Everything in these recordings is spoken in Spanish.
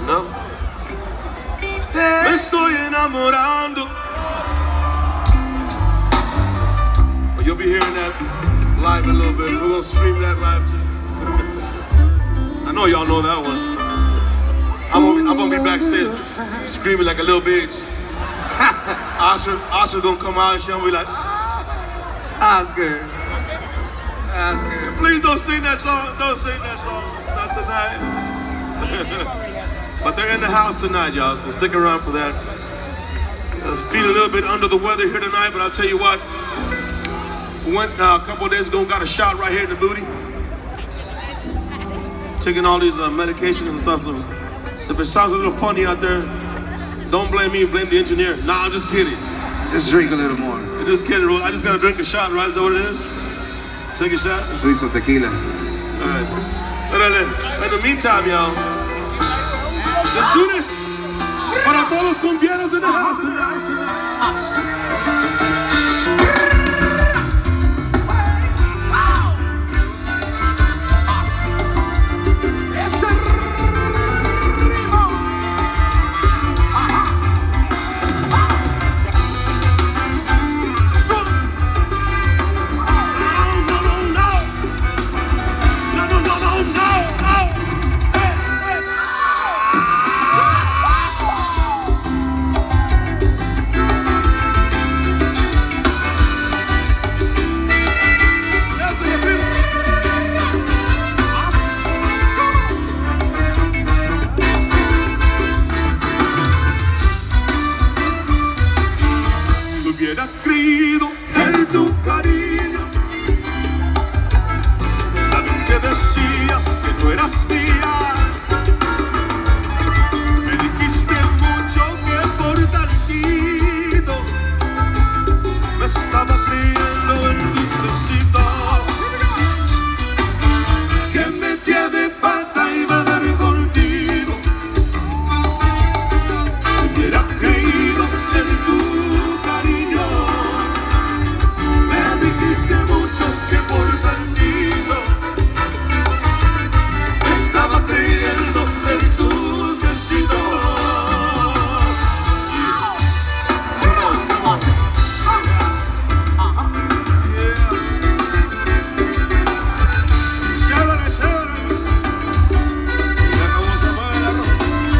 ¿no? Me estoy enamorando. Well, you'll be hearing that live in a little bit. We're gonna stream that live too. I know y'all know that one. I'm gonna be backstage screaming like a little bitch. Oscar gonna come out and she'll be like, Oscar. Please don't sing that song. Don't sing that song. Not tonight. But they're in the house tonight, y'all, so stick around for that. Feel a little bit under the weather here tonight, but I'll tell you what. Went a couple of days ago, got a shot right here in the booty. Taking all these medications and stuff. So if it sounds a little funny out there, don't blame me, blame the engineer. Nah, I'm just kidding. Just drink a little more. I'm just kidding. I just gotta drink a shot, right? Is that what it is? Take a shot? Please, some tequila. All right. But in the meantime, y'all, let's do this. Para todos los cumbieros in the house. Hubiera creído en tu cariño la vez que decías que tú eras mía. Me dijiste mucho que por tantito me estaba creyendo en tus besitos. Que metía de pata y iba a dar contigo. Si hubiera creído en tu mucho que por tantito estaba creyendo en tus besitos. Chévere, chévere. Ya acabó, se mueve el arroz.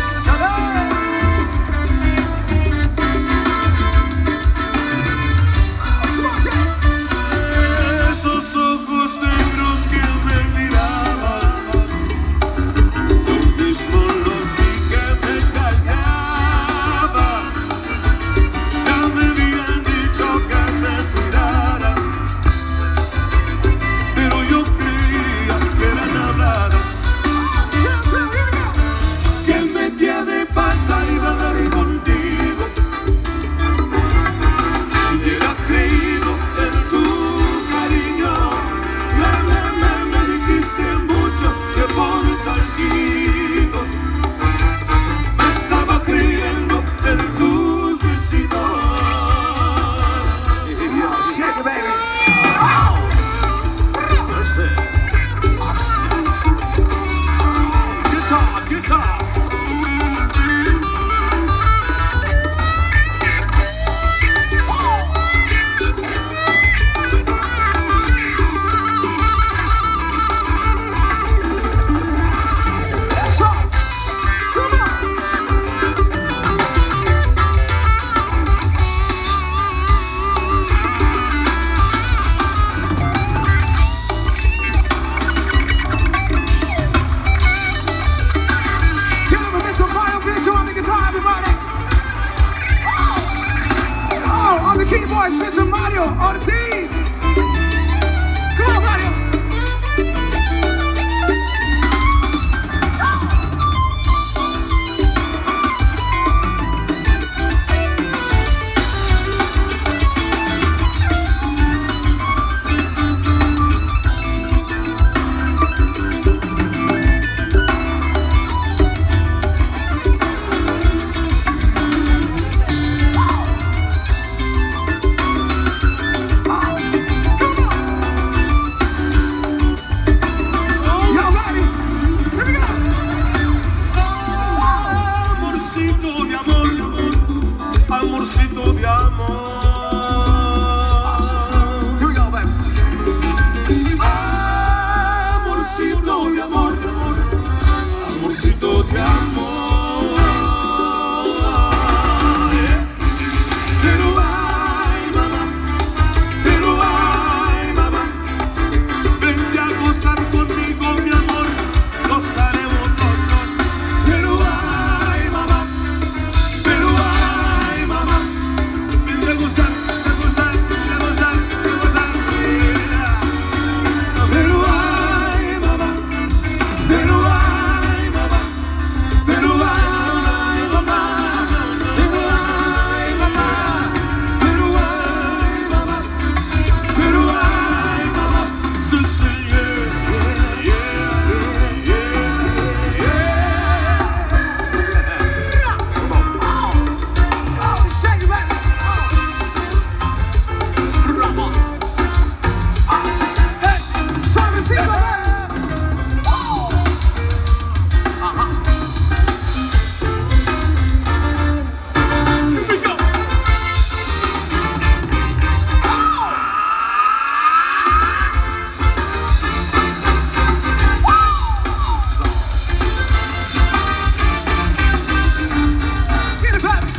Esos ojos negros que me miraban, yo mismo los vi que me engañaban. Ya me habían dicho que me cuidara, pero yo creía que eran habladas. Que metía de pata y iba a dar contigo. Si hubiera creído en tu me dijiste mucho que por tantito me estaba creyendo en tus besitos. Shake it, baby. Guitar. On the keyboards, Mr. Mario Ortiz. Come on, Mario. necesito de amor. Pero ay, mamá, vente a gozar conmigo, mi amor, gozaremos los dos. Pero ay, mamá, vente a gozar, a gozar, a gozar, a gozar. Pero ay, mamá, pero ay, mamá, pero ay, mamá, pero ay, mamá, pero ay, mamá, pero ay, mamá. So say yeah, yeah, yeah, yeah. Come on. Oh, shake it back. Hey, suavecito, Here we go. get it back.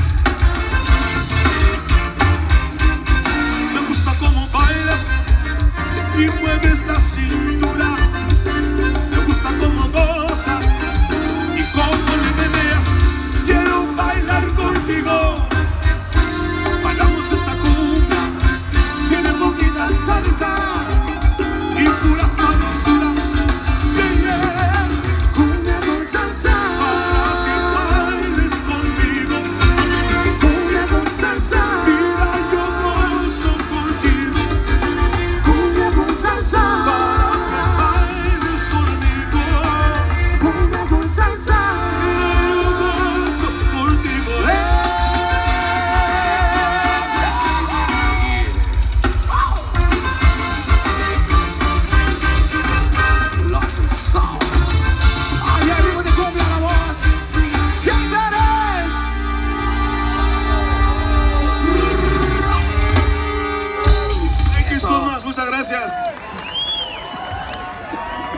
Me gusta cómo bailas y mueves la cintura. Me gusta cómo gozas y cómo le meneas. Quiero bailar contigo. Bailamos esta cumbia, tiene poquita salsa y pura sabrosura. Yeah, yeah. Cumbia con salsa, Para que bailes conmigo, cumbia con salsa, vida yo gozo contigo. cumbia con salsa, Para que bailes conmigo, cumbia con salsa. yo gozo contigo. Ay, arriba de cumbia la voz. Chéveres. Thank you so much. Muchas gracias.